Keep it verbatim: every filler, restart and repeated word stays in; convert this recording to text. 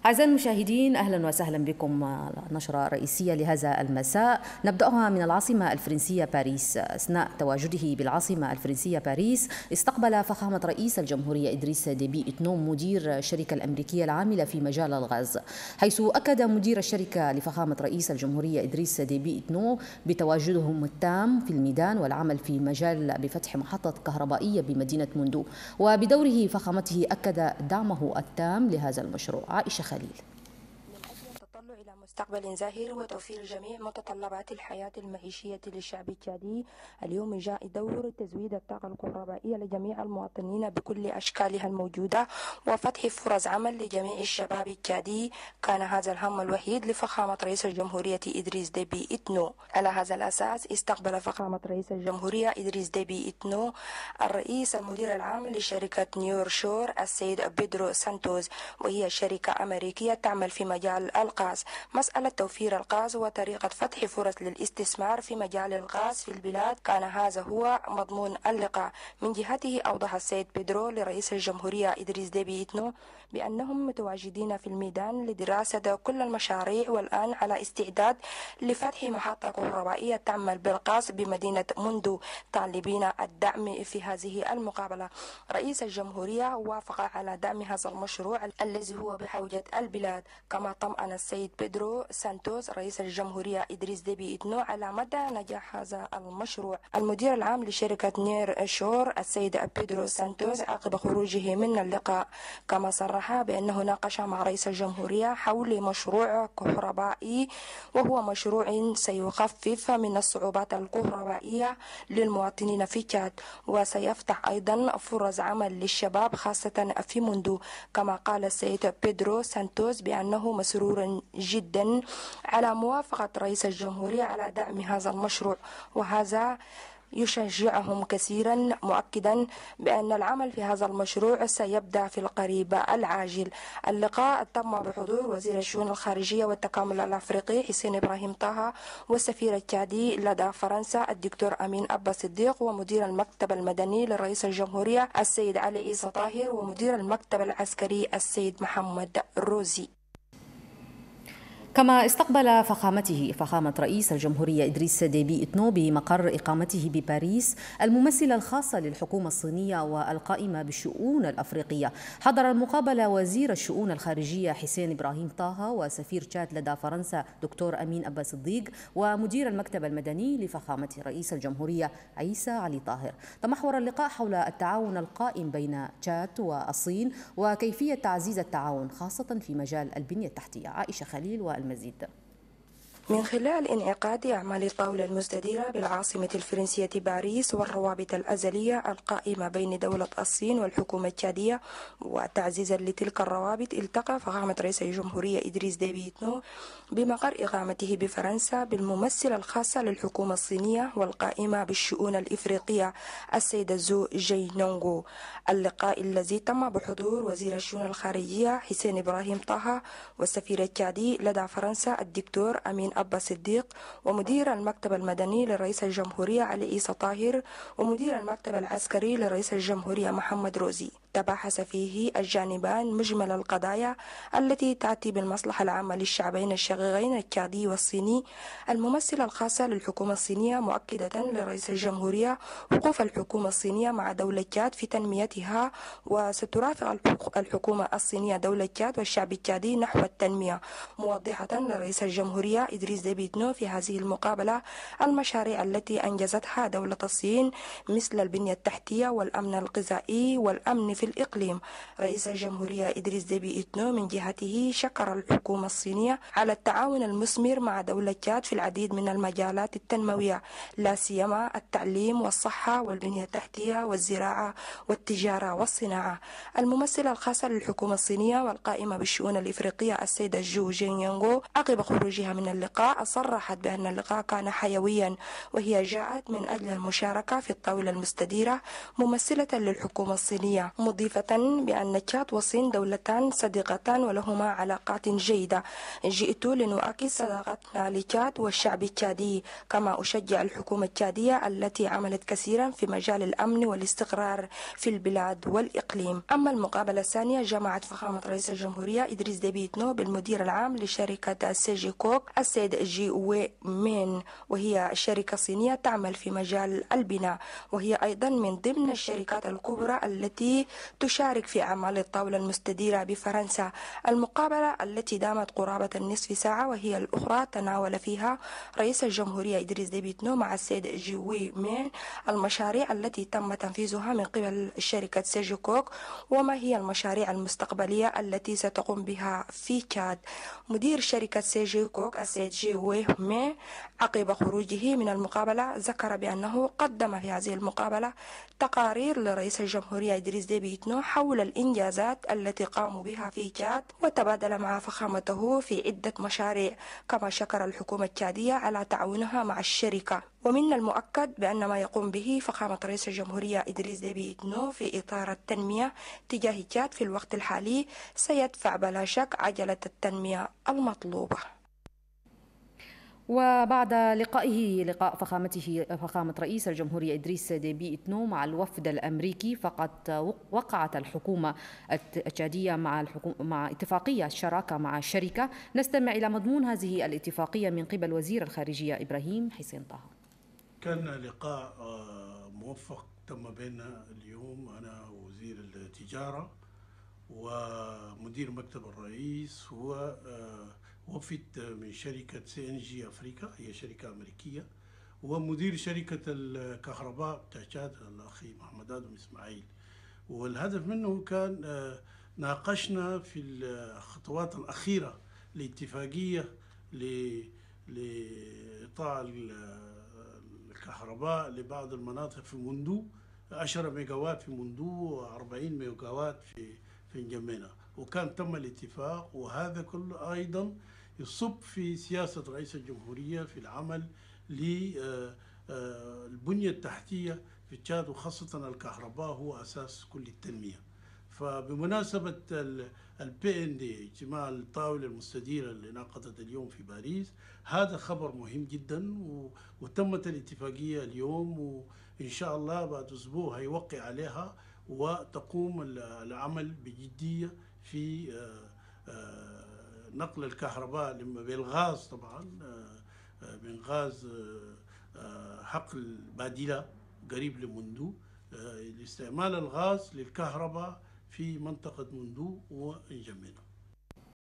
أعزائي المشاهدين، أهلا وسهلا بكم. نشرة رئيسية لهذا المساء نبدأها من العاصمة الفرنسية باريس. أثناء تواجده بالعاصمة الفرنسية باريس استقبل فخامة رئيس الجمهورية إدريس ديبي إتنو مدير الشركة الأمريكية العاملة في مجال الغاز، حيث أكد مدير الشركة لفخامة رئيس الجمهورية إدريس ديبي إتنو بتواجدهم التام في الميدان والعمل في مجال بفتح محطة كهربائية بمدينة موندو، وبدوره فخامته أكد دعمه التام لهذا المشروع. عائشة خليل. التطلع إلى مستقبل زاهر وتوفير جميع متطلبات الحياة المعيشية للشعب التشادي، اليوم جاء دور تزويد الطاقة الكهربائية لجميع المواطنين بكل أشكالها الموجودة وفتح فرص عمل لجميع الشباب التشادي. كان هذا الهم الوحيد لفخامة رئيس الجمهورية إدريس ديبي إتنو. على هذا الأساس استقبل فخامة رئيس الجمهورية إدريس ديبي إتنو الرئيس المدير العام لشركة نيور شور السيد بيدرو سانتوز، وهي شركة أمريكية تعمل في مجال الغاز. مسألة توفير الغاز وطريقة فتح فرص للاستثمار في مجال الغاز في البلاد كان هذا هو مضمون اللقاء. من جهته أوضح السيد بيدرو لرئيس الجمهورية إدريس ديبي إتنو بأنهم متواجدين في الميدان لدراسة كل المشاريع، والآن على استعداد لفتح محطة كهربائية تعمل بالغاز بمدينة موندو، طالبين الدعم في هذه المقابلة. رئيس الجمهورية وافق على دعم هذا المشروع الذي هو بحوجة البلاد. كما طمأن السيد بيدرو سانتوس رئيس الجمهورية إدريس ديبي إتنو على مدى نجاح هذا المشروع. المدير العام لشركة نير شور السيد بيدرو سانتوس عقب خروجه من اللقاء كما صرح بأنه ناقش مع رئيس الجمهورية حول مشروع كهربائي، وهو مشروع سيخفف من الصعوبات الكهربائية للمواطنين في تشاد، وسيفتح أيضا فرص عمل للشباب خاصة في موندو. كما قال السيد بيدرو سانتوس بأنه مسرور جدا على موافقة رئيس الجمهورية على دعم هذا المشروع، وهذا يشجعهم كثيرا، مؤكدا بأن العمل في هذا المشروع سيبدأ في القريب العاجل. اللقاء تم بحضور وزير الشؤون الخارجية والتكامل الأفريقي حسين إبراهيم طه، والسفير التشادي لدى فرنسا الدكتور أمين أبا صديق، ومدير المكتب المدني لرئيس الجمهورية السيد علي عيسى طاهر، ومدير المكتب العسكري السيد محمد روزي. كما استقبل فخامته فخامة رئيس الجمهورية إدريس ديبي إتنو بمقر إقامته بباريس الممثلة الخاصة للحكومة الصينية والقائمة بالشؤون الأفريقية. حضر المقابلة وزير الشؤون الخارجية حسين إبراهيم طه، وسفير تشاد لدى فرنسا دكتور أمين أبا صديق، ومدير المكتب المدني لفخامة رئيس الجمهورية عيسى علي طاهر. تمحور اللقاء حول التعاون القائم بين تشاد والصين وكيفية تعزيز التعاون خاصة في مجال البنية التحتية. عائشة خليل والمزيد. من خلال انعقاد أعمال الطاولة المستديرة بالعاصمة الفرنسية باريس والروابط الأزلية القائمة بين دولة الصين والحكومة التشادية وتعزيزا لتلك الروابط، التقى فخامة رئيس الجمهورية إدريس ديبي إتنو بمقر إقامته بفرنسا بالممثلة الخاصة للحكومة الصينية والقائمة بالشؤون الإفريقية السيدة زو جينونغو. اللقاء الذي تم بحضور وزير الشؤون الخارجية حسين إبراهيم طه، والسفير التشادي لدى فرنسا الدكتور أمين أبا صديق، ومدير المكتب المدني لرئيس الجمهورية علي عيسى طاهر، ومدير المكتب العسكري لرئيس الجمهورية محمد روزي، تباحث فيه الجانبان مجمل القضايا التي تأتي بالمصلحة العامة للشعبين الشقيقين التشادي والصيني. الممثلة الخاصة للحكومة الصينية مؤكدة لرئيس الجمهورية وقوف الحكومة الصينية مع دولة تشاد في تنميتها، وسترافق الحكومة الصينية دولة تشاد والشعب التشادي نحو التنمية، موضحة لرئيس الجمهورية إدريس ديبي إتنو في هذه المقابلة المشاريع التي أنجزتها دولة الصين مثل البنية التحتية والأمن الغذائي والأمن في الإقليم. رئيس الجمهورية إدريس ديبي إتنو من جهته شكر الحكومة الصينية على التعاون المثمر مع دولة تشاد في العديد من المجالات التنموية، لا سيما التعليم والصحة والبنية التحتية والزراعة والتجارة والصناعة. الممثلة الخاصة للحكومة الصينية والقائمة بالشؤون الإفريقية السيدة جو جينيونغو عقب خروجها من اللقاء صرحت بأن اللقاء كان حيويا، وهي جاءت من أجل المشاركة في الطاولة المستديرة ممثلة للحكومة الصينية، مضيفة بأن تشاد والصين دولتان صديقتان ولهما علاقات جيدة. جئت لنؤكد صداقتنا لتشاد والشعب التشادي، كما أشجع الحكومة التشادية التي عملت كثيرا في مجال الأمن والاستقرار في البلاد والإقليم. أما المقابلة الثانية جمعت فخامة رئيس الجمهورية إدريس ديبي إتنو بالمدير العام لشركة سيجي كوك السيد جي وي مين، وهي شركة صينية تعمل في مجال البناء، وهي أيضا من ضمن الشركات الكبرى التي تشارك في أعمال الطاولة المستديرة بفرنسا. المقابلة التي دامت قرابة النصف ساعة وهي الأخرى تناول فيها رئيس الجمهورية إدريس ديبي إتنو مع السيد جي وي مين المشاريع التي تم تنفيذها من قبل شركة سيجي كوك، وما هي المشاريع المستقبلية التي ستقوم بها في تشاد. مدير شركة سيجي كوك السيد جي وي مين عقب خروجه من المقابلة ذكر بأنه قدم في هذه المقابلة تقارير لرئيس الجمهورية إدريس ديبي إتنو حول الإنجازات التي قاموا بها في تشاد، وتبادل مع فخامته في عدة مشاريع، كما شكر الحكومة التشادية على تعاونها مع الشركة. ومن المؤكد بأن ما يقوم به فخامة رئيس الجمهورية إدريس ديبي إتنو في إطار التنمية تجاه تشاد في الوقت الحالي سيدفع بلا شك عجلة التنمية المطلوبة. وبعد لقائه لقاء فخامته فخامة رئيس الجمهورية إدريس ديبي إتنو مع الوفد الأمريكي، فقد وقعت الحكومة التشادية مع الحكومة مع اتفاقية شراكة مع الشركة. نستمع إلى مضمون هذه الاتفاقية من قبل وزير الخارجية إبراهيم حسين طه. كان لقاء موفق تم بيننا اليوم، أنا وزير التجارة ومدير مكتب الرئيس ووفد من شركة سي إن جي أفريقيا، هي شركة أمريكية، ومدير شركة الكهرباء بتاع تشاد الأخي محمد آدم إسماعيل. والهدف منه كان ناقشنا في الخطوات الأخيرة لاتفاقية لإعطاء الكهرباء لبعض المناطق في مندو، عشرة ميجاوات في مندو وأربعين ميجاوات في في نجمينا، وكان تم الاتفاق. وهذا كله أيضا يصب في سياسة رئيس الجمهورية في العمل للبنية التحتية في تشاد، وخاصة الكهرباء هو أساس كل التنمية. فبمناسبة البي ان دي اجتماع الطاولة المستديرة اللي انعقدت اليوم في باريس، هذا خبر مهم جدا، وتمت الاتفاقية اليوم، وإن شاء الله بعد أسبوع هيوقع عليها وتقوم العمل بجدية في نقل الكهرباء بالغاز، طبعا من غاز حقل بادلة قريب لمندو، لاستعمال الغاز للكهرباء في منطقة مندو ونجمينا.